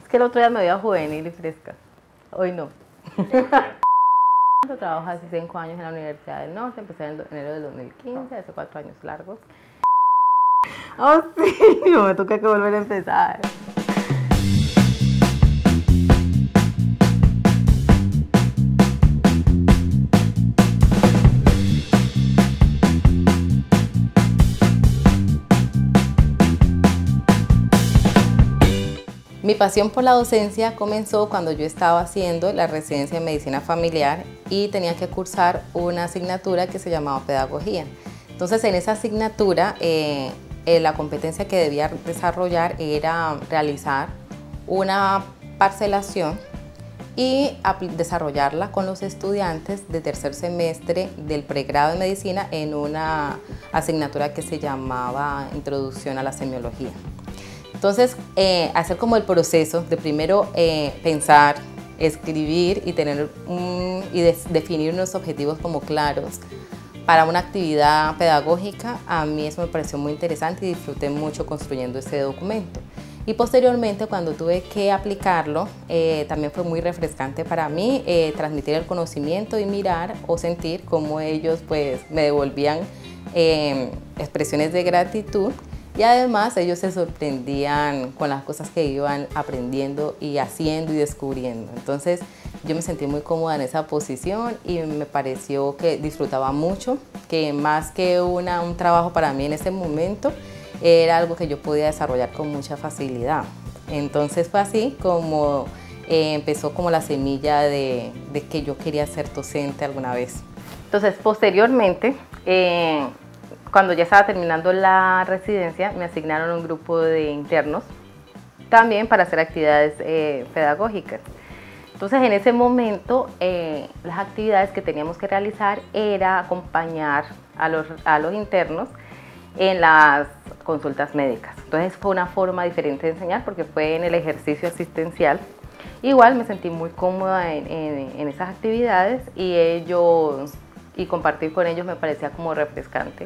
que el otro día me veía juvenil y fresca. Hoy no. Trabajo hace 5 años en la Universidad del Norte, empecé en enero del 2015, hace 4 años largos. Oh sí, me toca que volver a empezar. Mi pasión por la docencia comenzó cuando yo estaba haciendo la residencia en medicina familiar y tenía que cursar una asignatura que se llamaba pedagogía. Entonces, en esa asignatura, la competencia que debía desarrollar era realizar una parcelación y desarrollarla con los estudiantes de tercer semestre del pregrado de medicina en una asignatura que se lllamaba Introducción a la Semiología. Entonces, hacer como el proceso de primero pensar, escribir y definir unos objetivos como claros para una actividad pedagógica, a mí eso me pareció muy interesante y disfruté mucho construyendo ese documento. Y posteriormente, cuando tuve que aplicarlo, también fue muy refrescante para mí transmitir el conocimiento y mirar o sentir cómo ellos pues, me devolvían expresiones de gratitud. Y además ellos se sorprendían con las cosas que iban aprendiendo y haciendo y descubriendo. Entonces yo me sentí muy cómoda en esa posición y me pareció que disfrutaba mucho, que más que un trabajo para mí en ese momento, era algo que yo podía desarrollar con mucha facilidad. Entonces fue así como empezó como la semilla de que yo quería ser docente alguna vez. Entonces posteriormente, cuando ya estaba terminando la residencia, me asignaron un grupo de internos también para hacer actividades pedagógicas. Entonces, en ese momento, las actividades que teníamos que realizar era acompañar a los internos en las consultas médicas. Entonces, fue una forma diferente de enseñar porque fue en el ejercicio asistencial. Igual me sentí muy cómoda en esas actividades y compartir con ellos me parecía como refrescante.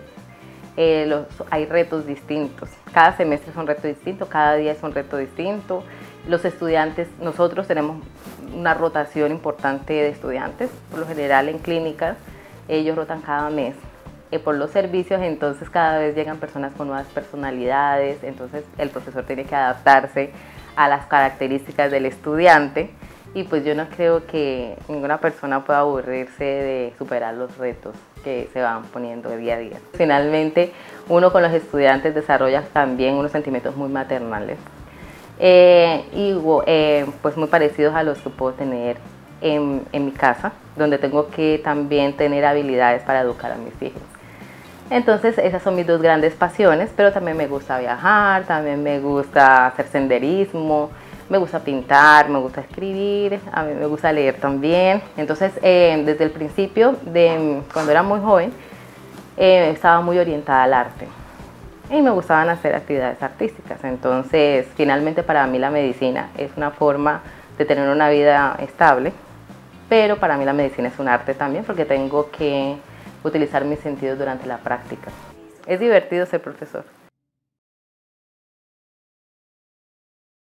Hay retos distintos, cada semestre es un reto distinto, cada día es un reto distinto. Los estudiantes, nosotros tenemos una rotación importante de estudiantes, por lo general en clínicas ellos rotan cada mes. Por los servicios, entonces cada vez llegan personas con nuevas personalidades, entonces el profesor tiene que adaptarse a las características del estudiante. Y pues yo no creo que ninguna persona pueda aburrirse de superar los retos que se van poniendo día a día. Finalmente, uno con los estudiantes desarrolla también unos sentimientos muy maternales pues muy parecidos a los que puedo tener en mi casa, donde tengo que también tener habilidades para educar a mis hijos. Entonces esas son mis dos grandes pasiones, pero también me gusta viajar, también me gusta hacer senderismo, me gusta pintar, me gusta escribir, a mí me gusta leer también. Entonces, desde el principio, cuando era muy joven, estaba muy orientada al arte y me gustaban hacer actividades artísticas. Entonces, finalmente para mí la medicina es una forma de tener una vida estable, pero para mí la medicina es un arte también porque tengo que utilizar mis sentidos durante la práctica. Es divertido ser profesor.